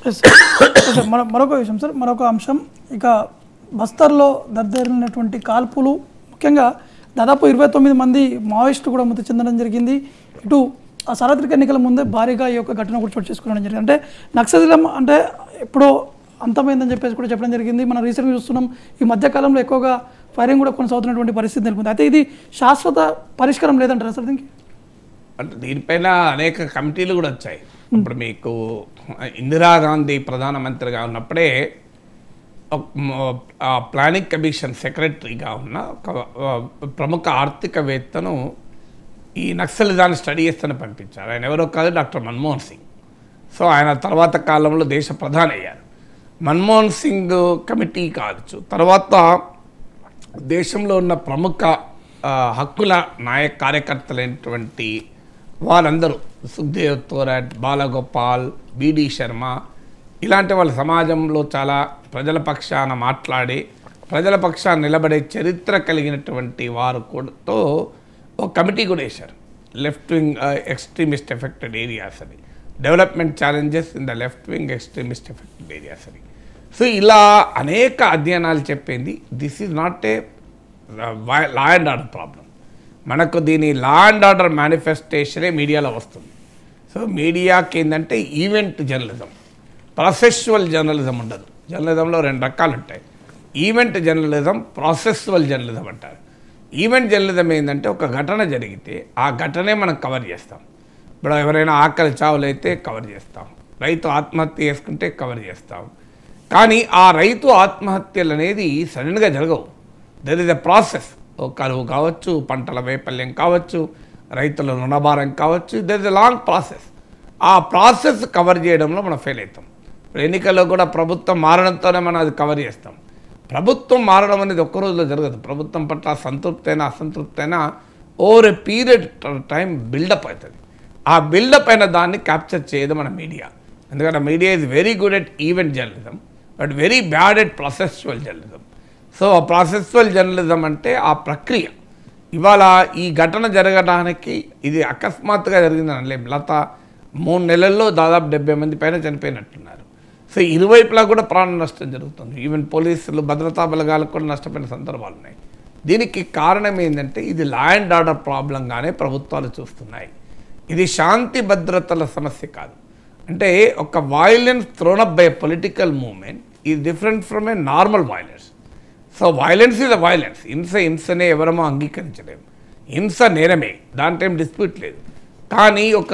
మరొక విషయం సార్, మరొక అంశం, ఇక బస్తర్లో దద్దరిల్లినటువంటి కాల్పులు, ముఖ్యంగా దాదాపు 29 మంది మావోయిస్టులు కూడా మృతి చెందడం జరిగింది. ఇటు ఆ సార్వత్రిక ఎన్నికల ముందే భారీగా ఈ యొక్క ఘటన కూడా చోటు చేసుకోవడం జరిగింది. అంటే నక్సలిజం అంటే ఎప్పుడో అంతమైందని చెప్పేసి కూడా చెప్పడం జరిగింది. మనం రీసెంట్గా చూస్తున్నాం, ఈ మధ్యకాలంలో ఎక్కువగా ఫైరింగ్ కూడా కొనసాగుతున్నటువంటి పరిస్థితి నెలకొంది. అయితే ఇది శాశ్వత పరిష్కారం లేదంటారా సార్ దీనికి? అంటే దీనిపైన అనేక కమిటీలు కూడా వచ్చాయి. ఇప్పుడు మీకు ఇందిరాగాంధీ ప్రధానమంత్రిగా ఉన్నప్పుడే ప్లానింగ్ కమిషన్ సెక్రటరీగా ఉన్న ఒక ప్రముఖ ఆర్థికవేత్తను ఈ నక్సలిజాన్ని స్టడీ చేస్తూనే పంపించారు. ఆయన ఎవరో కాదు, డాక్టర్ మన్మోహన్ సింగ్. సో ఆయన తర్వాత కాలంలో దేశ ప్రధాని అయ్యారు. మన్మోహన్ సింగ్ కమిటీ కావచ్చు, తర్వాత దేశంలో ఉన్న ప్రముఖ హక్కుల కార్యకర్తలైనటువంటి వాళ్ళందరూ, సుఖ్దేవ్ తోరట్, బాలగోపాల్, బిడి శర్మ, ఇలాంటి వాళ్ళ సమాజంలో చాలా ప్రజల పక్షాన మాట్లాడి ప్రజల పక్షాన నిలబడే చరిత్ర కలిగినటువంటి వారు కూడా ఒక కమిటీ కూడా వేశారు. Left wing extremist affected areas అని, development challenges in the left wing extremist affected areas అని. సో ఇలా అనేక అధ్యయనాలు చెప్పింది this is not a law and order problem. మనకు దీని లా అండ్ ఆర్డర్ మేనిఫెస్టేషనే మీడియాలో వస్తుంది. సో మీడియాకి ఏంటంటే ఈవెంట్ జర్నలిజం, ప్రాసెస్చువల్ జర్నలిజం ఉండదు. జర్నలిజంలో 2 రకాలు ఉంటాయి. ఈవెంట్ జర్నలిజం, ప్రాసెస్చువల్ జర్నలిజం అంటారు. ఈవెంట్ జర్నలిజం ఏంటంటే ఒక ఘటన జరిగితే ఆ ఘటనే మనం కవర్ చేస్తాం. ఇప్పుడు ఎవరైనా ఆకలి చావులైతే కవర్ చేస్తాం, రైతు ఆత్మహత్య చేసుకుంటే కవర్ చేస్తాం. కానీ ఆ రైతు ఆత్మహత్యలు అనేది సడన్గా జరగవు. There is a process. కరువు కావచ్చు, పంటల వైఫల్యం కావచ్చు, రైతుల రుణభారం కావచ్చు, there is a long process. ఆ ప్రాసెస్ కవర్ చేయడంలో మనం ఫెయిల్ అవుతాం. ఇప్పుడు ఎన్నికల్లో కూడా ప్రభుత్వం మారడంతోనే మనం అది కవర్ చేస్తాం. ప్రభుత్వం మారడం అనేది ఒక్క రోజులో జరగదు. ప్రభుత్వం పట్ల సంతృప్తి అయినా అసంతృప్తి అయినా over a period time buildup అవుతుంది. ఆ బిల్డప్ అయిన దాన్ని క్యాప్చర్ చేయదు మన మీడియా. ఎందుకంటే media is very good at event journalism but very bad at processual journalism. So processual journalism అంటే ఆ ప్రక్రియ. ఇవాళ ఈ ఘటన జరగడానికి ఇది అకస్మాత్తుగా జరిగిందని అనలేం. 3 నెలల్లో దాదాపు 70 మంది పైన చనిపోయినట్టున్నారు. సో ఇరువైపులా కూడా ప్రాణ నష్టం జరుగుతుంది. ఈవెన్ పోలీసులు, భద్రతా బలగాలకు కూడా నష్టపోయిన సందర్భాలు ఉన్నాయి. దీనికి కారణం ఏంటంటే ఇది లా అండ్ ఆర్డర్ ప్రాబ్లంగానే ప్రభుత్వాలు చూస్తున్నాయి. ఇది శాంతి భద్రతల సమస్య కాదు. అంటే ఒక violence thrown up by political movement is different from a normal violence. So violence is a violence. హింసనే ఎవరమో అంగీకరించలేము. హింస నేరమే, దాంట్లో ఏం డిస్ప్యూట్ లేదు. కానీ ఒక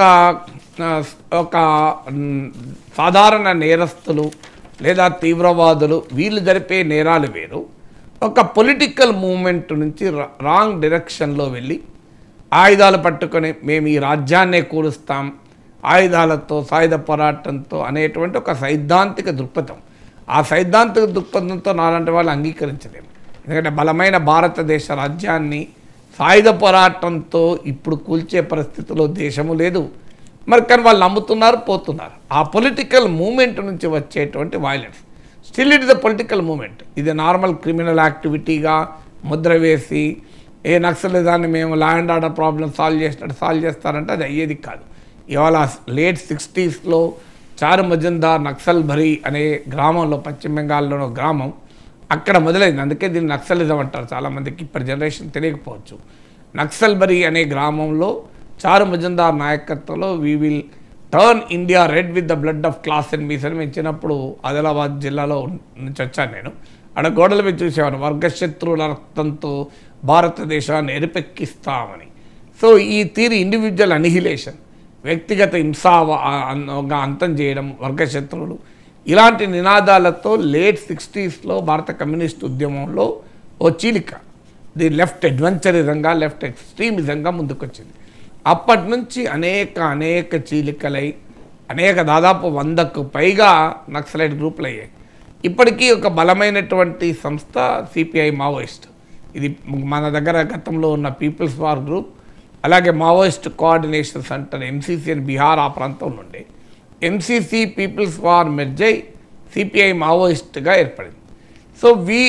సాధారణ నేరస్తులు లేదా తీవ్రవాదులు వీళ్ళు జరిపే నేరాలు వేరు. ఒక పొలిటికల్ మూవ్మెంట్ నుంచి రాంగ్ డైరెక్షన్లో వెళ్ళి ఆయుధాలు పట్టుకొని మేము ఈ రాజ్యాన్నే కూలుస్తాం, ఆయుధాలతో, సాయుధ పోరాటంతో అనేటువంటి ఒక సైద్ధాంతిక దృక్పథం. ఆ సైద్ధాంతిక దృక్పథంతో నాలాంటి వాళ్ళు అంగీకరించలేము. ఎందుకంటే బలమైన భారతదేశ రాజ్యాన్ని సాయుధ పోరాటంతో ఇప్పుడు కూల్చే పరిస్థితిలో దేశము లేదు. మరి కానీ వాళ్ళు నమ్ముతున్నారు, పోతున్నారు. ఆ పొలిటికల్ మూమెంట్ నుంచి వచ్చేటువంటి violence still it is a political moment. ఇది నార్మల్ క్రిమినల్ యాక్టివిటీగా ముద్ర వేసి నక్సలిజాన్ని మేము law and order problem solve చేస్తారంటే అది అయ్యేది కాదు. ఇవాళ లేట్ 60s చారు మజుందార్ నక్సల్ భరీ అనే గ్రామంలో, పశ్చిమ బెంగాల్లోని గ్రామం, అక్కడ మొదలైంది. అందుకే దీన్ని నక్సలిజం అంటారు. చాలామందికి ఇప్పటి జనరేషన్ తెలియకపోవచ్చు. నక్సల్ భరీ అనే గ్రామంలో చారు మజుందార్ నాయకత్వంలో we will turn India red with the blood of class enemies అని మేము చిన్నప్పుడు ఆదిలాబాద్ జిల్లాలో నుంచి వచ్చాను. నేను అక్కడ గోడల మీద చూసేవాను, వర్గశత్రువుల రక్తంతో భారతదేశాన్ని ఎరిపెక్కిస్తామని. సో ఈ థియరీ ఇండివిజువల్ అనిహిలేషన్, వ్యక్తిగత హింసగా అంతం చేయడం, వర్గశత్రువులు, ఇలాంటి నినాదాలతో లేట్ 60s భారత కమ్యూనిస్ట్ ఉద్యమంలో ఓ చీలిక, ది లెఫ్ట్ అడ్వెంచరిజంగా, లెఫ్ట్ ఎక్స్ట్రీమిజంగా ముందుకొచ్చింది. అప్పటి నుంచి అనేక చీలికలై దాదాపు 100కు పైగా నక్సలైట్ గ్రూపులు అయ్యాయి. ఇప్పటికీ ఒక బలమైనటువంటి సంస్థ సిపిఐ మావోయిస్ట్. ఇది మన దగ్గర గతంలో ఉన్న పీపుల్స్ వార్ గ్రూప్, అలాగే మావోయిస్ట్ కోఆర్డినేషన్ సెంటర్ ఎంసీసీ అని బీహార్ ఆ ప్రాంతంలో ఉండే ఎంసీసీ పీపుల్స్ వార్ మెర్జ్ అయి సిపిఐ మావోయిస్ట్గా ఏర్పడింది. సో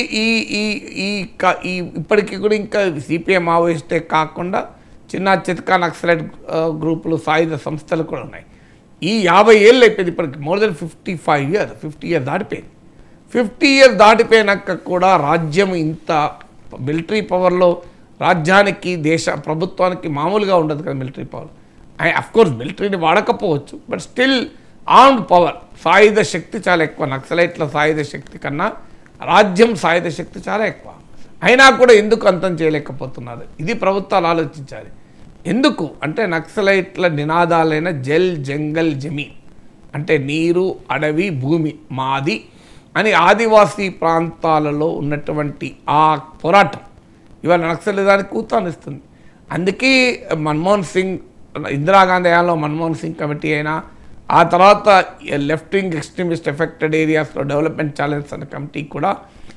ఇప్పటికీ కూడా ఇంకా సిపిఐ మావోయిస్టే కాకుండా చిన్న చితకా నక్సలైట్ గ్రూపులు, సాయుధ సంస్థలు కూడా ఉన్నాయి. ఈ 50 ఏళ్ళు అయిపోయింది ఇప్పటికి, మోర్ దెన్ 50 ఇయర్స్ దాటిపోయింది. 50 ఇయర్స్ దాటిపోయినాక కూడా రాజ్యం ఇంత మిలిటరీ పవర్లో, రాజ్యానికి దేశ ప్రభుత్వానికి మామూలుగా ఉండదు కదా మిలిటరీ పవర్. అఫ్కోర్స్ మిలిటరీని వాడకపోవచ్చు, బట్ స్టిల్ ఆర్మ్డ్ పవర్, సాయుధ శక్తి చాలా ఎక్కువ. నక్సలైట్ల సాయుధ శక్తి కన్నా రాజ్యం సాయుధ శక్తి చాలా ఎక్కువ. అయినా కూడా ఎందుకు అంతం చేయలేకపోతున్నారు? ఇది ప్రభుత్వాలు ఆలోచించాలి. ఎందుకు అంటే నక్సలైట్ల నినాదాలైన జల్ జంగల్ జమీన్ అంటే నీరు, అడవి, భూమి మాది అని ఆదివాసీ ప్రాంతాలలో ఉన్నటువంటి ఆ పోరాటం ఇవాళ నక్సలిజానికి కూతానిస్తుంది. అందుకే మన్మోహన్ సింగ్, ఇందిరాగాంధీ హయాంలో మన్మోహన్ సింగ్ కమిటీ అయినా, ఆ తర్వాత లెఫ్ట్ వింగ్ ఎక్స్ట్రీమిస్ట్ ఎఫెక్టెడ్ ఏరియాస్లో డెవలప్మెంట్ ఛాలెంజ్ అనే కమిటీ కూడా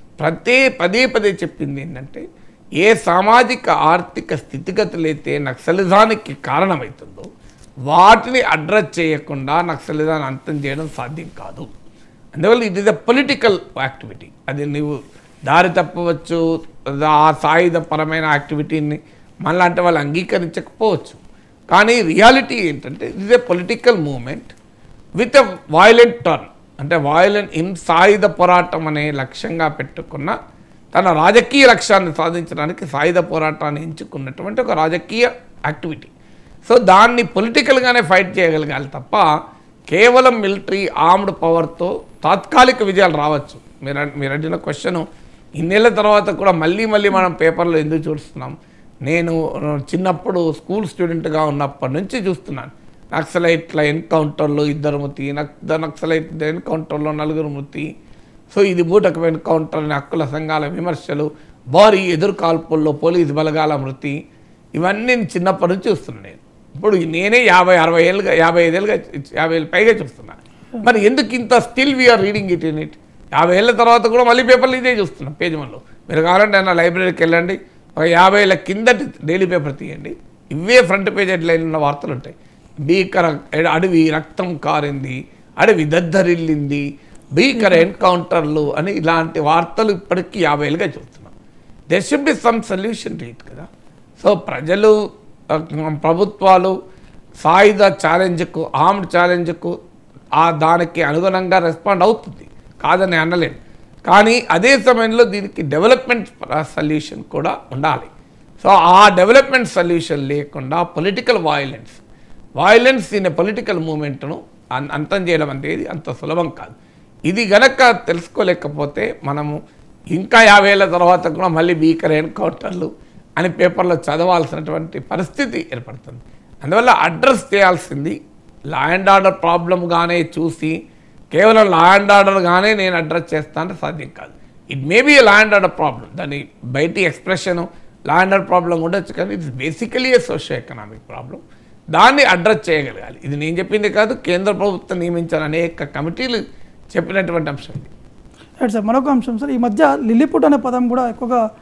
పదే చెప్పింది ఏంటంటే, ఏ సామాజిక ఆర్థిక స్థితిగతులైతే నక్సలిజానికి కారణమవుతుందో వాటిని అడ్రస్ చేయకుండా నక్సలిజాన్ని అంతం చేయడం సాధ్యం కాదు. అందువల్ల it is a political activity. అది నువ్వు దారి తప్పవచ్చు, ఆ సాయుధపరమైన యాక్టివిటీని మనలాంటి వాళ్ళు అంగీకరించకపోవచ్చు. కానీ రియాలిటీ ఏంటంటే it is a political moment with a violent turn. అంటే సాయుధ పోరాటం అనే లక్ష్యంగా పెట్టుకున్న, తన రాజకీయ లక్ష్యాన్ని సాధించడానికి సాయుధ పోరాటాన్ని ఎంచుకున్నటువంటి ఒక రాజకీయ యాక్టివిటీ. సో దాన్ని పొలిటికల్గానే ఫైట్ చేయగలగాలి తప్ప కేవలం మిలిటరీ ఆర్మ్డ్ పవర్తో తాత్కాలిక విజయాలు రావచ్చు. మీరు అడిగిన క్వశ్చన్ ఇన్నేళ్ల తర్వాత కూడా మళ్ళీ మనం పేపర్లో ఎందుకు చూస్తున్నాం? నేను చిన్నప్పుడు స్కూల్ స్టూడెంట్గా ఉన్నప్పటి నుంచి చూస్తున్నాను. నక్సలైట్ల ఎన్కౌంటర్లో 2 మృతి, నక్సలైట్ ఎన్కౌంటర్లో 4 మృతి. సో ఇది బూటకపు ఎన్కౌంటర్ అని హక్కుల సంఘాల విమర్శలు, భారీ ఎదురుకాల్పుల్లో పోలీసు బలగాల మృతి, ఇవన్నీ చిన్నప్పటి నుంచి చూస్తున్నాను. నేను ఇప్పుడు నేనే 50-60 ఏళ్ళుగా 55 ఏళ్ళుగా 50 ఏళ్ళు పైగా చూస్తున్నాను. మరి ఎందుకు ఇంత still we are reading it in it? 50 ఏళ్ళ తర్వాత కూడా మళ్ళీ పేపర్లు ఇదే చూస్తున్నాం పేజ్ 1లో. మీరు కావాలంటే నా లైబ్రరీకి వెళ్ళండి, ఒక 50 ఏళ్ళ కిందటి డైలీ పేపర్ తీయండి, ఇవే ఫ్రంట్ పేజ్ హెడ్లైన్ ఉన్న వార్తలు ఉంటాయి. భీకర అడవి రక్తం కారింది, అడవి దద్దరిల్లింది, భీకర ఎన్కౌంటర్లు అని ఇలాంటి వార్తలు ఇప్పటికీ 50 ఏళ్ళుగా చూస్తున్నాం. There should be some solution to it కదా. సో ప్రజలు, ప్రభుత్వాలు సాయుధ ఛాలెంజ్కు, ఆర్మ్డ్ ఛాలెంజ్కు దానికి అనుగుణంగా రెస్పాండ్ అవుతుంది, కాదని అనలేను. కానీ అదే సమయంలో దీనికి డెవలప్మెంట్ సొల్యూషన్ కూడా ఉండాలి. సో ఆ డెవలప్మెంట్ సొల్యూషన్ లేకుండా political violence in a political మూమెంట్ను అంతం చేయడం అనేది అంత సులభం కాదు. ఇది గనక తెలుసుకోలేకపోతే మనము ఇంకా 50 ఏళ్ళ తర్వాత కూడా మళ్ళీ భీకర ఎన్కౌంటర్లు అని పేపర్లో చదవాల్సినటువంటి పరిస్థితి ఏర్పడుతుంది. అందువల్ల అడ్రస్ చేయాల్సింది లా అండ్ ఆర్డర్ ప్రాబ్లంగానే చూసి కేవలం లా అండ్ ఆర్డర్గానే నేను అడ్రస్ చేస్తానంటే సాధ్యం కాదు. It may be a law and order problem, దాని బయటి expression law and order problem ఉండొచ్చు, కానీ it's basically a socio economic problem. దాన్ని అడ్రస్ చేయగలగాలి. ఇది నేను చెప్పింది కాదు, కేంద్ర ప్రభుత్వం నియమించిన అనేక కమిటీలు చెప్పినటువంటి అంశం ఇది. రైట్ సార్, మరొక అంశం సార్, ఈ మధ్య లిల్లీపుట్ అనే పదం కూడా ఎక్కువగా